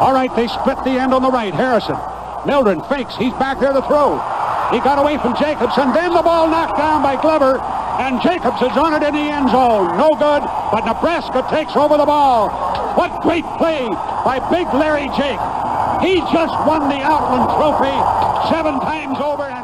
All right, they split the end on the right. Harrison. Mildren fakes. He's back there to throw. He got away from Jacobson. Then the ball knocked down by Glover. And Jacobson's on it in the end zone. No good, but Nebraska takes over the ball. What great play by Big Larry Jake. He just won the Outland Trophy 7 times over.